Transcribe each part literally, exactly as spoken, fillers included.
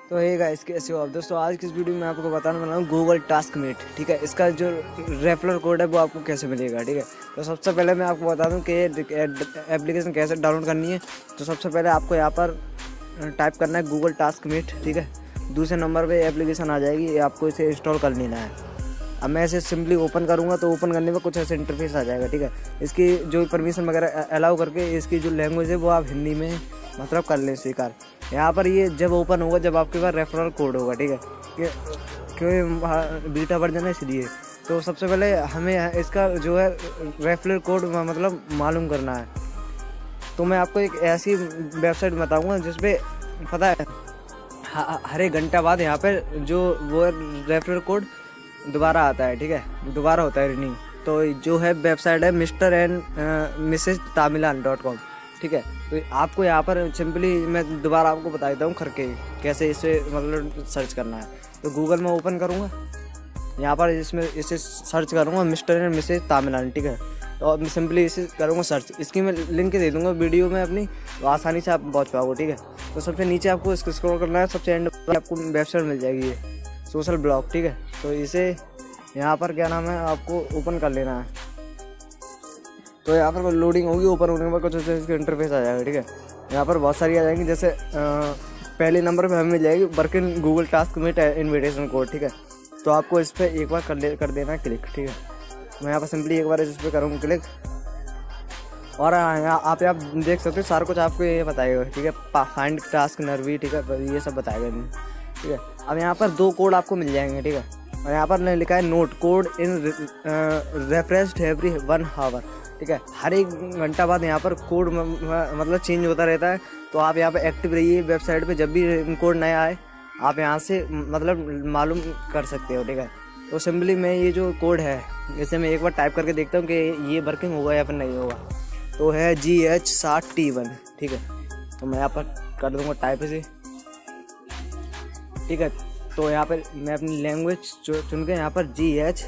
तो hey guys, कैसे हो आप दोस्तों। आज की इस वीडियो में आपको बताने वाला हूँ गूगल टास्कमेट। ठीक है, इसका जो रेफरल कोड है वो आपको कैसे मिलेगा। ठीक है, तो सबसे पहले मैं आपको बता दूँ कि एप्लीकेशन कैसे डाउनलोड करनी है। तो सबसे पहले आपको यहाँ पर टाइप करना है गूगल टास्कमेट। ठीक है, दूसरे नंबर पे एप्लीकेशन आ जाएगी, आपको इसे इंस्टॉल कर लेना है। अब मैं इसे सिंपली ओपन करूँगा तो ओपन करने में कुछ ऐसे इंटरफेस आ जाएगा। ठीक है, इसकी जो परमिशन वगैरह अलाउ करके इसकी जो लैंग्वेज है वो आप हिंदी में मतलब कर लें स्वीकार। यहाँ पर ये जब ओपन होगा जब आपके पास रेफरल कोड होगा। ठीक है, क्योंकि बीटा वर्जन है इसलिए। तो सबसे पहले हमें इसका जो है रेफरल कोड मतलब मालूम करना है। तो मैं आपको एक ऐसी वेबसाइट बताऊँगा जिसपे पता है हर एक घंटा बाद यहाँ पर जो वो रेफरल कोड दोबारा आता है। ठीक है, दोबारा होता है रिन्यू। तो जो है वेबसाइट है mister and missus Tamilan dot com. ठीक है, तो आपको यहाँ पर सिंपली मैं दोबारा आपको बता देता हूँ करके कैसे इसे मतलब सर्च करना है। तो गूगल में ओपन करूँगा, यहाँ पर इसमें इसे सर्च करूँगा मिस्टर एंड मिसेज तामिलान। ठीक है, तो मैं सिंपली इसे करूँगा सर्च। इसकी मैं लिंक दे दूँगा वीडियो में अपनी, तो आसानी से आप पहुँच पाओगे। ठीक है, तो सबसे नीचे आपको इसको स्क्रॉल करना है, सबसे एंड पर आपको वेबसाइट मिल जाएगी ये सोशल ब्लॉग। ठीक है, तो इसे यहाँ पर क्या नाम है आपको ओपन कर लेना है। तो यहाँ पर लोडिंग होगी, ओपन होने के बाद कुछ ऐसे इसका इंटरफेस आ जाएगा। ठीक है, यहाँ पर बहुत सारी आ जाएंगी, जैसे आ, पहले नंबर पे हमें मिल जाएगी working Google Taskmate invitation code. ठीक है, तो आपको इस पर एक बार कर ले कर देना है क्लिक। ठीक है, मैं यहाँ पर सिंपली एक बार इस पर करूँगा क्लिक, और यहाँ आप यहाँ देख सकते हो सारा कुछ आपको ये बताएगा। ठीक है, फाइंड टास्क नरवी, ठीक है, ये सब बताएगा। ठीक है, अब यहाँ पर दो कोड आपको मिल जाएंगे। ठीक है, और यहाँ पर लिखा है note code in refreshed every one hour. ठीक है, हर एक घंटा बाद यहाँ पर कोड मतलब चेंज होता रहता है। तो आप यहाँ पर एक्टिव रहिए वेबसाइट पे, जब भी कोड नया आए आप यहाँ से मतलब मालूम कर सकते हो। ठीक है, तो सिंपली मैं ये जो कोड है इसे मैं एक बार टाइप करके देखता हूँ कि ये वर्किंग होगा या फिर नहीं होगा। तो है जी एच साठ टी वन। ठीक है, तो मैं यहाँ पर कर दूँगा टाइप इसे। ठीक है, तो यहाँ पर मैं अपनी लैंग्वेज चुन के यहाँ पर जी एच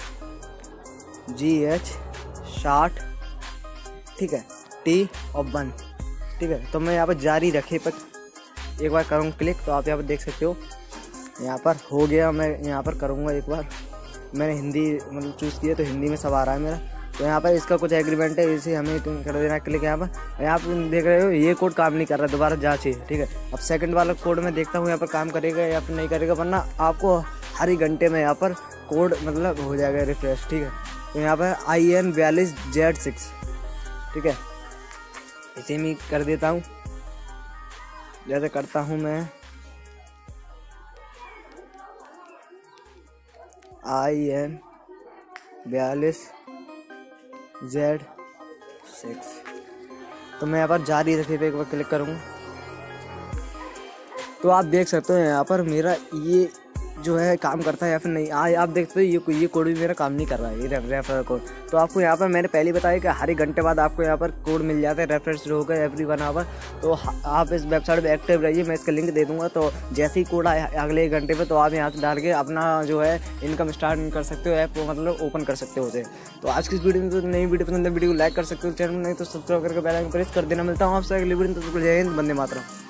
जी एच साठ, ठीक है, टी और वन। ठीक है, तो मैं यहाँ पर जारी रखे पर एक बार करूँगा क्लिक, तो आप यहाँ पर देख सकते हो यहाँ पर हो गया। मैं यहाँ पर करूँगा एक बार, मैंने हिंदी मतलब चूज़ किया तो हिंदी में सब आ रहा है मेरा। तो यहाँ पर इसका कुछ एग्रीमेंट है, इसे हमें कर देना क्लिक। यहाँ पर यहाँ पर देख रहे हो ये कोड काम नहीं कर रहा, दोबारा जांचिए। ठीक है, अब सेकंड वाला कोड मैं देखता हूँ यहाँ पर काम करेगा या फिर नहीं करेगा, वरना आपको हर ही घंटे में यहाँ पर कोड मतलब हो जाएगा रिफ्रेश। ठीक है, तो यहाँ पर आई एन बयालीस जेड सिक्स। ठीक है, इसे मैं कर देता हूँ, जैसे करता हूँ मैं आई एन बयालीस जेड सिक्स। तो मैं यहाँ पर जारी रखे पे एक बार क्लिक करूँगा, तो आप देख सकते हो यहाँ पर मेरा ये जो है काम करता है या फिर नहीं। आ, आप देखते हो ये ये कोड भी मेरा काम नहीं कर रहा है, ये रेफरल कोड। तो आपको यहाँ पर मैंने पहले बताया कि हर एक घंटे बाद आपको यहाँ पर कोड मिल जाता है, रेफरेंस होगा एवरी वन आवर। तो आप इस वेबसाइट पे एक्टिव रहिए, मैं इसका लिंक दे दूँगा। तो जैसे ही कोड आए अगले एक घंटे पे, तो आप यहाँ से डाल के अपना जो है इनकम स्टार्ट कर सकते हो, ऐप मतलब ओपन कर सकते हो उसे। तो आज की इस वीडियो में तो नई वीडियो पसंद है, वीडियो को लाइक कर सकते हो, चैनल नहीं तो सब्सक्राइब करके बेल आइकन प्रेस कर देना। मिलता हूँ आपसे अगली वीडियो में, तो जय हिंद, वंदे मातरम।